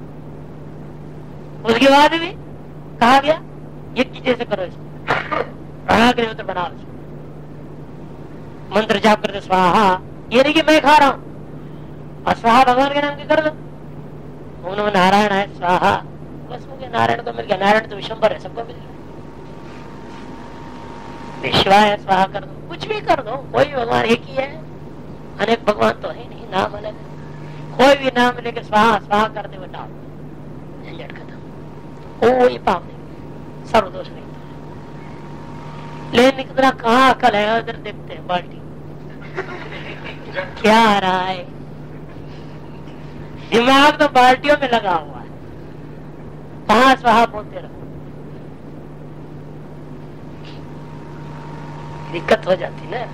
उसके बाद भी कहा गया यज्ञ जैसे करो इसको, प्राणाग्निहोत्र बनाओ इसको, मंत्र जाप करते स्वाहा, ये नहीं कि मैं खा रहा हूं, और स्वाहा भगवान के नाम की कर दो, उन्होंने नारायण है स्वाहा, बस मुझे नारायण को मिल गया, नारायण तो विशंबर है, सबको मिल गया, विश्वा है स्वाहा कर दो, कुछ भी कर दो, कोई भगवान एक ही है, अनेक भगवान तो है नहीं, नाम अलग है, कोई भी नाम लेके स्वाहा स्वाहा कर दे बताओ, झंझट खत्म, कोई पाप नहीं, सर्वदोष नहीं। लेकिन इतना कहाँ अकल है, उधर देखते हैं बाल्टी क्या आ रहा है, दिमाग तो बाल्टियों में लगा हुआ है, कहाँ स्वाहा बोलते रहो, दिक्कत हो जाती ना।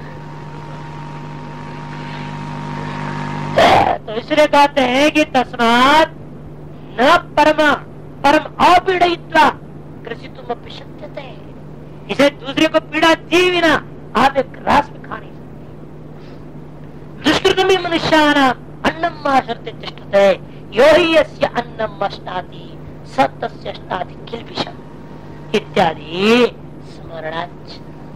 तो इसलिए कहते हैं कि तस्मात् न परमा परम अपीड़यित्वा कृषितुम अपि शक्यते, इसे दूसरे को पीड़ा दी बिना आप एक ग्रास में खा नहीं सकते। दुष्कृतमी मनुष्यानाम् अन्नम आश्रते तिष्ठते, यो हि यस्य अन्नम अश्नाति स तस्य अश्नाति किल्बिषम् इत्यादि स्मरणाच्च।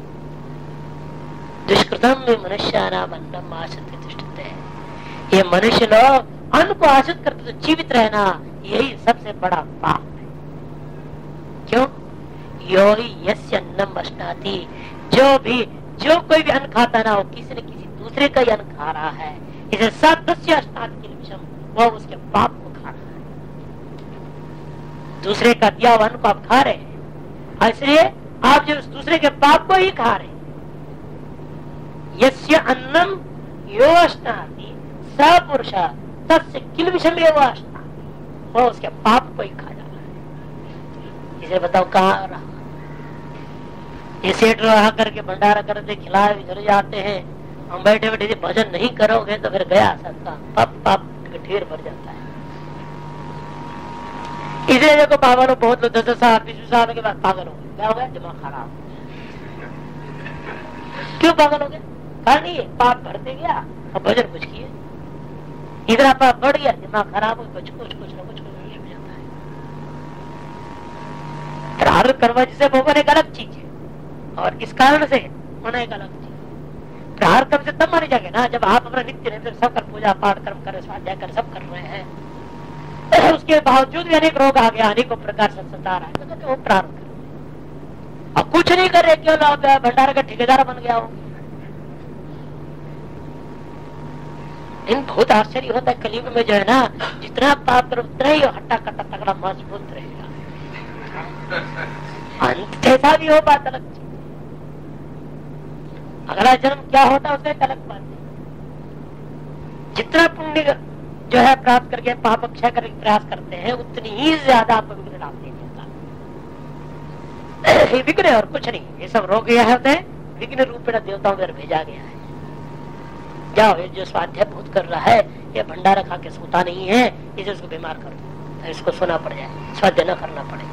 दुष्कृतम में मनुष्यानाम् अन्नम आश्रते तिष्ठते, ये मनुष्य लोग अन्न को आश्रित करते तो जीवित रहना, यही सबसे बड़ा पाप है। क्यों? यो हि यस्य अन्नम अश्नाति, जो भी जो कोई भी अन्न खाता ना, वो किसी न किसी दूसरे का ही अन्न खा रहा है, इसे सत्य अश्नाति किल्बिषम्, वो उसके पाप को खा रहा है, दूसरे का दिया हुआ अन्न को आप खा रहे हैं, इसलिए आप जो उस दूसरे के पाप को ही खा रहे हैं। यस्य अन्नम यो अश्नाति स पुरुष तस्य किल्बिषम् एव अश्नाति, वो उसके पाप को ही खा जा रहा है। इसे बताओ कहाँ रहा? ये सेठ रहा करके भंडारा करते खिलाए चले जाते हैं, हम बैठे बैठे भजन नहीं करोगे तो फिर गया सबका पाप पाप ढेर भर जाता है। इसलिए देखो पागल हो बहुत लोग दस दस साल बीस साल के बाद पागल हो गए। क्या हो गया? दिमाग खराब। क्यों पागल हो गए? कारण ये पाप भरते गया और भजन कुछ किए, इधर पाप बढ़ गया, दिमाग खराब हो, कुछ कुछ कुछ ना कुछ कुछ हो जाता है। प्रारब्ध कर्म जिसे भोगन एक अलग चीज है और इस कारण से होना एक अलग चीज। प्रारब्ध कर्म से तब मानी जाएगी ना जब आप अपना नित्य नित्य सब कर पूजा पाठ कर्म कर स्वाध्याय कर सब कर रहे हैं, उसके बावजूद भी अनेक रोग आ गया, अनेकों प्रकार से सता रहा है, तो वो प्रारब्ध कर्म। और कुछ नहीं कर रहे, क्यों लाभ भंडारा का ठेकेदार बन गया हो। इन बहुत आश्चर्य होता है कलयुग में जो है ना, जितना पाप करो उतना ही हट्टा कट्टा तगड़ा मजबूत रहेगा। अंत ऐसा भी हो बात अलग चीज, अगला जन्म क्या होता है उसका एक अलग बात है। जितना पुण्य जो है प्राप्त करके पाप क्षय करने का प्रयास करते हैं उतनी ही ज्यादा आपको विघ्न डालते हैं। विघ्न और कुछ नहीं, ये सब रोग यह होते हैं विघ्न रूप में देवताओं में भेजा गया है। जाओ ये जो स्वाध्याय बहुत कर रहा है, ये भंडारा खा के सोता नहीं है, इसे उसको बीमार कर दो, इसको सोना पड़ जाए, स्वाध्याय न करना पड़े।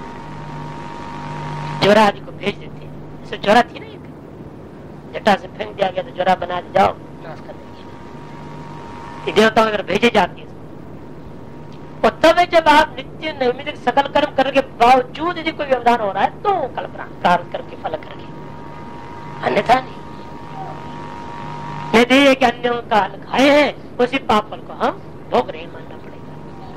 जोरा आदि को भेज देते हैं, इसे जोरा थी ना, एक जटा से फेंक दिया गया तो जोरा बना दे, जाओ नाश कर देंगे। देवताओं अगर भेजे जाती है और तब जब आप नित्य नैमित्तिक सकल कर्म करने के बावजूद यदि कोई व्यवधान हो रहा है तो कल्पना प्रारब्ध करके फल करके, अन्यथा नहीं। यदि कि अन्यों का खाए हैं उसी पाप फल को हम भोग नहीं मानना पड़ेगा।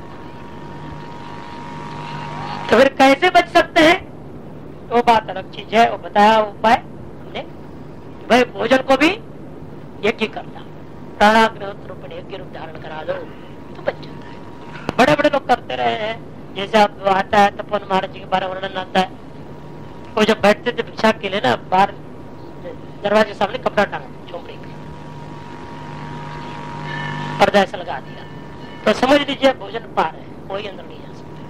तो फिर कैसे बच सकते हैं वो बात अलग चीज है। वो बताया उपाय हमने, भाई भोजन को भी यज्ञ करना, प्राणाग्निहोत्र रूप में यज्ञ रूप धारण करा दो तो बच जाता है। बड़े बड़े लोग करते रहे हैं, जैसे आप आता है तपोवन महाराज जी के बारे में वर्णन आता है, वो जब बैठते थे भिक्षा के लिए ना, बाहर दरवाजे के सामने कपड़ा टांगा झोपड़ी पे, पर्दा ऐसा लगा दिया, तो समझ लीजिए भोजन पा रहे हैं, कोई अंदर नहीं जा सकता,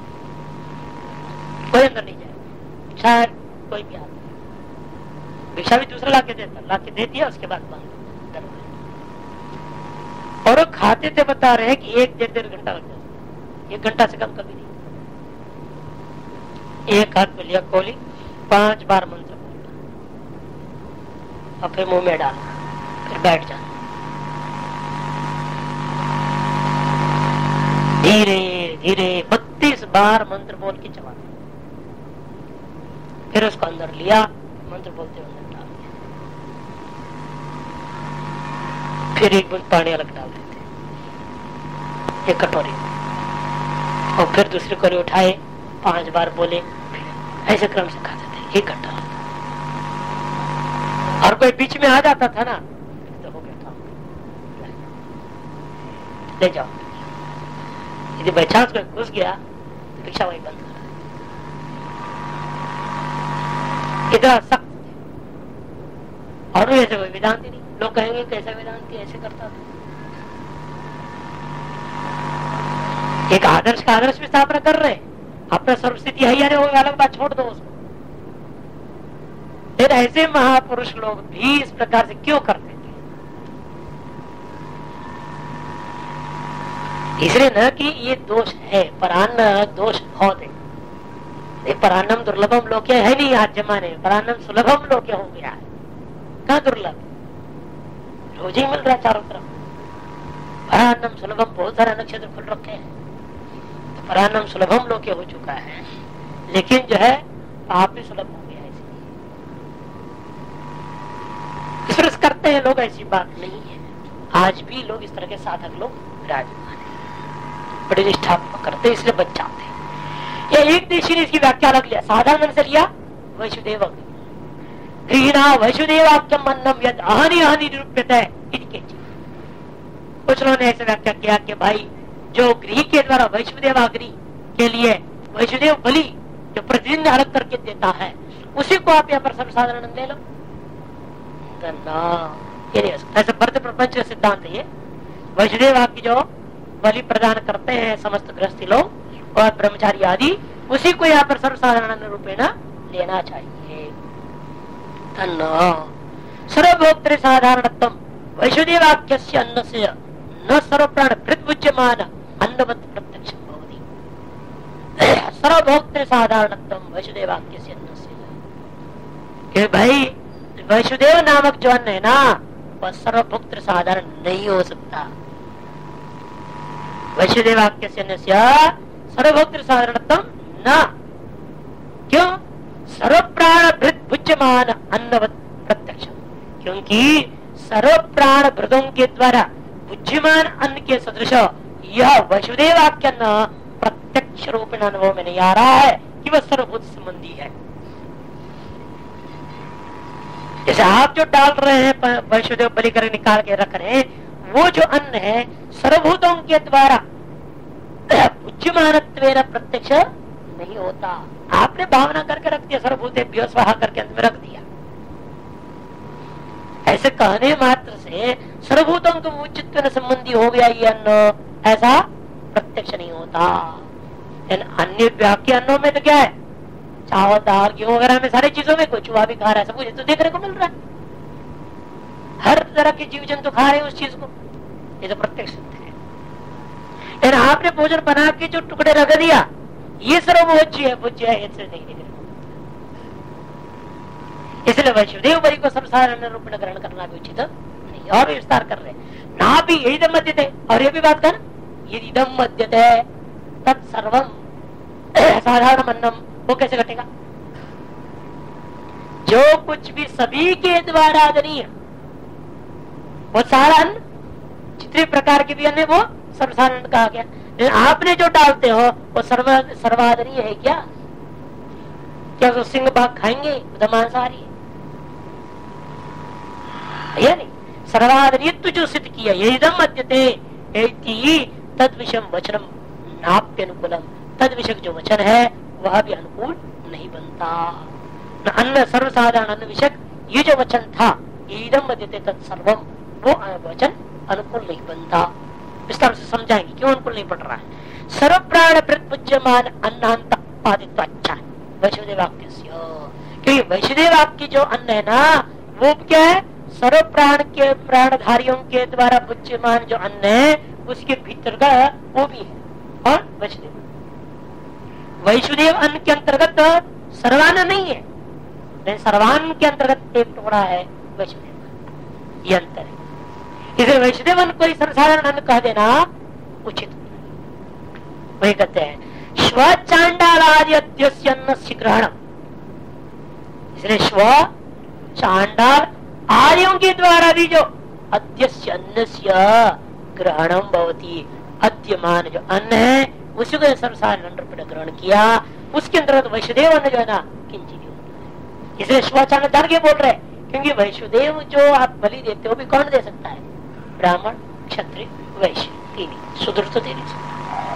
कोई अंदर नहीं जाए, शायद कोई भी आदमी भिक्षा भी दूसरा लाके देता, लाके दे दिया, उसके बाद बंद। और वो खाते थे बता रहे हैं कि एक डेढ़ डेढ़ घंटा लग जाता, एक घंटा से कम कभी नहीं। एक हाथ में लिया कोली, पांच बार मंत्र बोलना और फिर मुंह में डालना, फिर बैठ जाना, धीरे धीरे बत्तीस बार मंत्र बोल के चबाना, फिर उसको अंदर लिया, मंत्र बोलते हुए अंदर डाल दिया, फिर एक बूंद पानी अलग डाल देते एक कटोरी, और फिर दूसरी कटोरी उठाए, पांच बार बोले, ऐसे क्रम से खाते थे एक घंटा। और कोई बीच में आ जाता था ना तो हो गया काम, ले जाओ। यदि बाई चांस कोई घुस गया तो भिक्षा वही बंद कर, इतना सख्त। और ऐसे कोई वेदांति नहीं, लोग कहेंगे कैसा वेदांति ऐसे करता था। एक आदर्श का आदर्श भी स्थापना कर रहे हैं, अपना सर्वस्थिति है या नहीं, वो अलग बात, छोड़ दो उसको। फिर ऐसे महापुरुष लोग भी इस प्रकार से क्यों करते थे? इसलिए न कि ये दोष है, परान्न दोष बहुत है। परान्नम दुर्लभम लोके है नहीं आज जमाने में, परान्नम सुलभम लोके हो गया है। कहाँ दुर्लभ? रोज ही मिल रहा है चारों तरफ। परान्नम सुलभम, बहुत सारे नक्षत्र खुल रखे हैं, तो परान्नम सुलभम लोके हो चुका है, लेकिन जो है पाप भी सुलभ हो गया है। इसलिए इस करते हैं लोग, ऐसी बात नहीं है। आज भी लोग इस तरह के साधक लोग विराजमान है, बड़ी निष्ठा करते, इसलिए बच जाते हैं। ये एक देशी ने इसकी व्याख्या अलग लिया, साधारण से लिया वैष्णुदेव गृहिणा वैष्णुदेवाक्यम अन्नम यद अहनि अहनि निरूप्यते इनके। कुछ लोगों ने ऐसे व्याख्या किया कि भाई जो गृह के द्वारा वैष्णुदेवाग्नि के लिए वैष्णुदेव बलि जो प्रतिदिन अलग करके देता है, उसी को आप यहाँ पर सर्वसाधारण ले लो। ये नहीं हो सकता, ऐसे बढ़ते प्रपंच का सिद्धांत है। ये वैष्णुदेव आपकी जो बलि प्रदान करते हैं समस्त गृहस्थी लोग और ब्रह्मचारी आदि, उसी को यहाँ पर सर्वसाधारण रूपेण लेना चाहिए। तन्न सर्वभोक्तृ साधारणत्व वैशुदेवाख्यस्य अन्नस्य न सर्वप्राण भृत्भुज्यमान अन्नवत् प्रत्यक्षं भवति। सर्वभोक्तृ साधारणत्व वैशुदेवाख्यस्य अन्नस्य, कि भाई वैशुदेव नामक जो अन्न है ना वह सर्वभोक्तृ साधारण नहीं हो सकता। वैशुदेवाख्यस्य अन्नस्य सर्वभोक्तृ साधारणत्व न, क्यों? सर्व प्राण भृत भुज्यमान अन्नवत् प्रत्यक्ष, क्योंकि सर्व प्राण भृतों के द्वारा भुज्यमान अन्न के सदृश यह वैशुदेवाख्य अन्न प्रत्यक्ष रूप में अनुभव में नहीं आ रहा है कि वह सर्वभूत संबंधी है। जैसे आप जो डाल रहे हैं वैशुदेव बलि कर निकाल के रख रहे हैं, वो जो अन्न है सर्वभूतों के द्वारा भुज्यमानत्वेन प्रत्यक्ष नहीं होता। आपने भावना करके रख दिया, सर्वभूतेभ्यो स्वाहा करके अंत में रख दिया। ऐसे कहने मात्र से सर्वभूतों को उचित संबंधी हो गया ये अन्न, ऐसा प्रत्यक्ष नहीं होता। अन्य व्याख्य अन्नों में तो क्या है, चावल दाल गेहूं वगैरह में सारी चीजों में कुछ हुआ भी खा रहा है, सब कुछ तो देखने को मिल रहा है। हर तरह के जीव जंतु खा रहे हैं उस चीज को, ये तो प्रत्यक्ष है। आपने भोजन बना के जो टुकड़े रख दिया ये सर्वभोज्य है, भोज्य है, इससे नहीं दिख रहा। इसलिए वैशुदेव बलि को सर्वसाधारण रूप में ग्रहण करना भी उचित नहीं। और भी विस्तार कर रहे ना भी यही दम मध्य थे, और ये भी बात कर यदि दम मध्य थे तत्सर्वम साधारण अन्नम, वो कैसे घटेगा? जो कुछ भी सभी के द्वारा आदरणीय वो सारा अन्न, जितने प्रकार के भी अन्न है वो सर्वसाधारण कहा गया। आपने जो डालते हो वो सर्व सर्वादरणीय है क्या? क्या तो सिंह भाग खाएंगे? तो मांसाहारी है नहीं। सर्वादरणीय जो सिद्ध किया यही दम मध्यते तद विषम वचनम नाप्य अनुकूलम, तद विषय जो वचन है वह भी अनुकूल नहीं बनता। न अन्न सर्वसाधारण अन्न विषय ये जो वचन था ईदम मध्यते तत्सर्वम, वो वचन अनुकूल नहीं बनता। विस्तार से समझाएंगे क्यों अनुकूल नहीं पड़ रहा है। सर्व प्राण प्रत्युज्यमान अन्नांत पादित्व अच्छा वैशुदेव वाक्य, क्योंकि वैशुदेव वाक्य जो अन्न है ना वो क्या है, सर्व प्राण के प्राणधारियों के द्वारा भुज्यमान जो अन्न है उसके भीतर का वो भी है। और वैशुदेव वैशुदेव अन्न के अंतर्गत सर्वान्न नहीं है, लेकिन सर्वान्न के अंतर्गत एक टुकड़ा है वैशुदेव, ये अंतर है। इसे वैशुदेव अन्न कोई सर्वसाधारण अन्न कह देना उचित नहीं। वही कहते हैं श्व चांडालादि अद्यस्य अन्नस्य ग्रहणम, इसलिए श्व चांडाल आदियों के द्वारा भी जो अद्यस्य अन्नस्य ग्रहणम भवति, अद्यमान जो अन्न है उसी को सर्वसाधारण रूप में ग्रहण किया, उसके अंतर्गत वैशुदेव अन्न जो है ना किंचित। इसलिए श्व चांडाल जान के बोल रहे हैं, क्योंकि वैशुदेव जो आप बलि देते हो भी कौन दे सकता है? ब्राह्मण, क्षत्रिय, वैश्य, तीन ही, शूद्र तो दे नहीं सकता।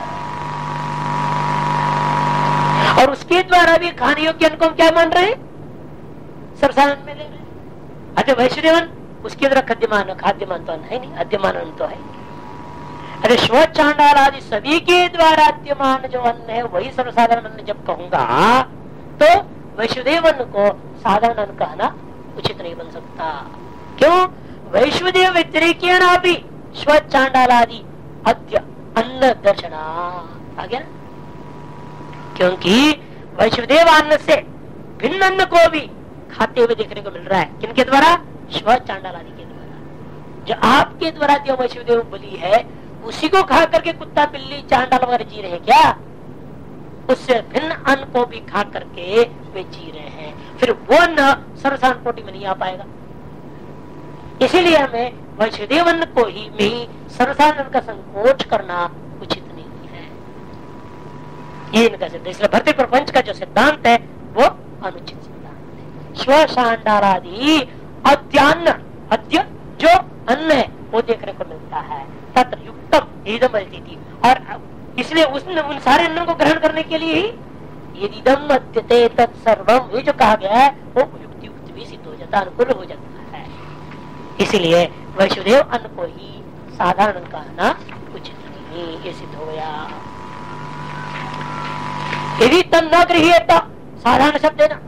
और उसके द्वारा भी खाने योग्य अन्न को क्या मान रहे हैं? सर्वसाधारण में ले रहे हैं। अच्छा वैश्यदेवन उसके द्वारा खाद्यमान, खाद्यमान तो है नहीं, अद्यमान अन्न तो है। अरे श्व चांडाल आदि सभी के द्वारा अद्यमान जो अन्न है वही सर्वसाधारण अन्न जब कहूंगा तो वैश्यदेव अन्न को साधारण अन्न कहना उचित नहीं बन सकता। क्यों? वैश्वदेव व्यतिरेकेण अपि श्व चांडालादि अद्य अन्न दर्शना आ गया, क्योंकि वैश्वदेव अन्न से भिन्न अन्न को भी खाते हुए देखने को मिल रहा है। किनके द्वारा? श्व चांडालादि के द्वारा। जो आपके द्वारा जो वैश्वदेव बलि है उसी को खा करके कुत्ता बिल्ली चांडाल वगैरह जी रहे क्या? उससे भिन्न अन्न को भी खा करके वे जी रहे हैं, फिर वो अन्न सर्वसाधारण कोटि में नहीं आ पाएगा। इसीलिए हमें वैश्वदेव अन्न को ही में ही सर्वसाधारण का संकोच करना उचित नहीं है, ये इनका सिद्धांत। इसलिए भर्ती प्रपंच का जो सिद्धांत है वो अनुचित सिद्धांत है। श्व चांडालादि अद्यान्न, अद्य जो अन्न है वो देखने को मिलता है, तत्र युक्तम इदम अतिथि, और इसलिए उसने उन सारे अन्नों को ग्रहण करने के लिए ही यदिदम मध्यते तत्सर्वम ये जो कहा गया है वो युक्त युक्त भी सिद्ध हो जाता, अनुकूल हो जाता है। इसलिए वैश्वदेव अन्न को ही साधारण कहना उचित नहीं, ये सिद्ध हो गया। यदि तन न गृह्येत, साधारण शब्द है ना,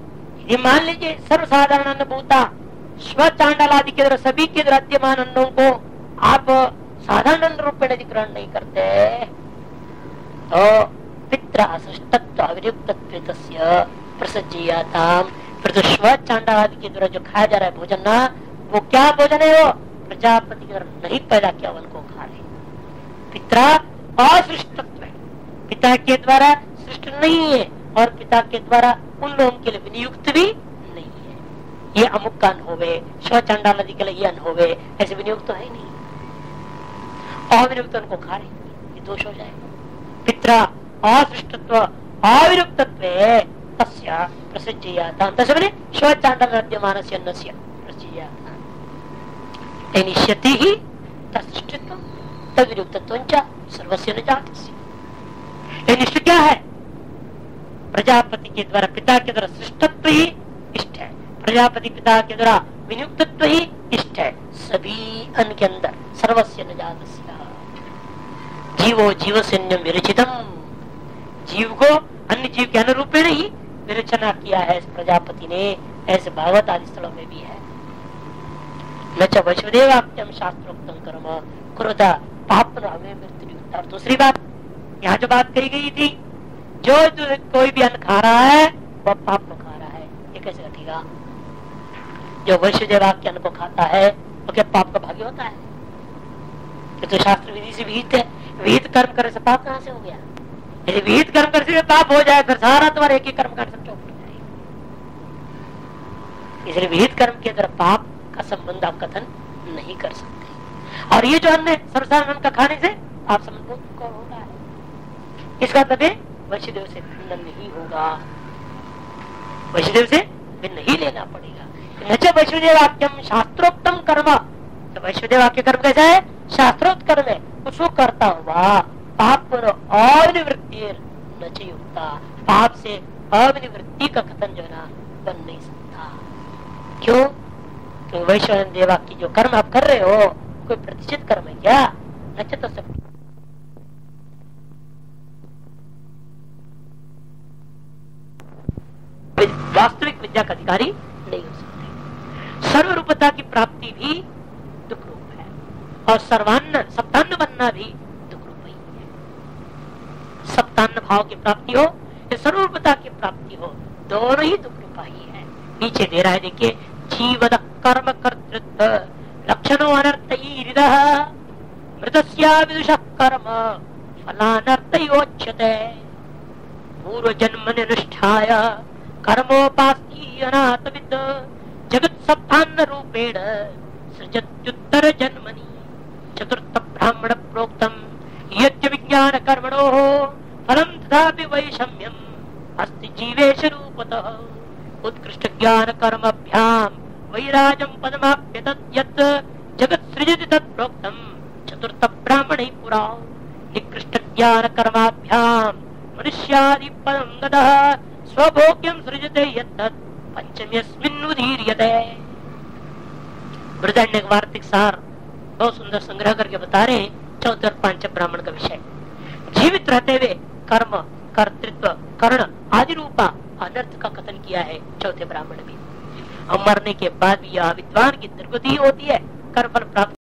ये मान लीजिए सर्वसाधारण अन्नभूता स्व चांडाल आदि के द्वारा सभी के द्वारा विद्यमान अन्नों को आप साधारण अन्न रूप में यदि ग्रहण नहीं करते तो पित्र असृष्टत्व अविरुक्तत्व प्रसज्जीयताम, फिर तो स्व चांडाल आदि के द्वारा जो खाया जा रहा है भोजन ना, वो क्या भोजन है? वो प्रजापति के द्वारा नहीं पैदा किया उनको खा रहे। पिता असृष्टत्व है, पिता के द्वारा सृष्ट नहीं है और पिता के द्वारा उन लोगों के लिए विनियुक्त भी नहीं है। ये अमुक का अन्न होवे, स्व चांडाल आदि के लिए ये अन्न होवे, ऐसे विनियुक्त तो है ही नहीं। अविरुक्त उनको खा रहे, ये दोष हो जाएगा। पिता असृष्टत्व अविरुक्तत्व तस्य प्रसज्जीयतां, तस्य माने स्व चांडाल विद्यमानस्य अन्नस्य प्रसज्जीयतां तनिष्यति ही तत्सृष्टत्व तद्विरुक्तत्वञ्च सर्वस्य न जातस्य। ये निश्चय क्या है? प्रजापति के द्वारा पिता के द्वारा सृष्टत्व ही इष्ट है, प्रजापति पिता के द्वारा विनियुक्तत्व ही इष्ट है। सभी अन्न के अंदर सर्वस्य न जातस्य जीवो जीवसैन्यम विरचितम, जीव को अन्य जीव के अनुरूपेण ही विरचना किया है इस प्रजापति ने, ऐसे भागवत आदि स्थलों में भी है। न च वैश्वदेवाक्यम शास्त्रोक्तम कर्म कुरुता पाप मृत्यु। और दूसरी बात यहाँ जो बात कही गई थी, जो, जो कोई भी अन्न खा रहा है वह पाप में खा रहा है, ये कैसे घटेगा? जो वैश्वदेवाक्य अन्न को खाता है वो क्या पाप का भागी होता है? ये तो शास्त्र विधि से विहित है। विहित कर्म करने से पाप कहाँ से हो गया? यदि विहित कर्म करने से पाप हो जाए फिर सारा तुम्हारे एक ही कर्म कर सब चौपट हो जाएगा। इसलिए विहित कर्म के अंदर पाप का संबंध आप कथन नहीं कर सकते। और ये जो अन्न सर्वसाधारण का खाने से आप संबंध को होगा है, इसका मतलब वैश्वदेव से भिन्न नहीं होगा, वैश्वदेव से भिन्न ही लेना पड़ेगा। नच वैश्वदेवाक्यम शास्त्रोक्तम कर्म, तो वैश्वदेवाक्य कर्म कैसा है? शास्त्रोक्त कर्म है, उसको करता हुआ पाप अनिवृत्ति न युक्ता, पाप से अनिवृत्ति का कथन जो है ना बन नहीं सकता। क्यों? तो वैश्व देवा की जो कर्म आप कर रहे हो कोई प्रतिष्ठित कर्म है क्या? न तो सब वास्तविक विद्या का अधिकारी नहीं हो सकते। सर्वरूपता की प्राप्ति भी दुख रूप है और सर्वान्न सप्तान्न बनना भी दुख रूप ही है। सप्तान्न भाव की प्राप्ति हो या सर्वरूपता की प्राप्ति हो, दोनों ही दुख रूपा ही है। नीचे दे रहा है देखिए, जीवद कर्म कर्तृत्व लक्षणो अनर्थ मृतस्या विदुषः कर्म फलानर्थयोच्यते पूर्व जन्म निष्ठाय कर्मोपास्ति अनाथविद जगत सप्तान्न रूपेण सृजत्युत्तर जन्मनि चतुर्थ ब्राह्मण प्रोक्तम यज्ञ विज्ञान कर्मणो फलम तथापि वैषम्यम अस्ति जीवेश रूपतः उत्कृष्ट ज्ञान कर्मभ्याम वैराजम पदमाप्यतत् यत् जगत सृजति तत् प्रोक्तम चतुर्थ ब्राह्मणे पुरा निकृष्ट ज्ञान कर्माभ्याम मनुष्यादि पदम गतः स्वभोग्यम सृजते यत् पंचम्यस्मिन् उदीर्यते। बृहदारण्यक वार्तिक सार बहुत सुंदर संग्रह करके बता रहे चौथे और पांच ब्राह्मण का विषय। जीवित रहते हुए कर्म कर्तृत्व कर्ण आदि रूपा अनर्थ का कथन किया है चौथे ब्राह्मण में। और मरने के बाद भी यह विद्वान की दुर्गति होती है, कर्म फल प्राप्त